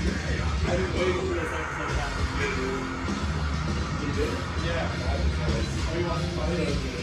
I've been waiting for this episode to happen. You did? Yeah. Oh, you want to fight it?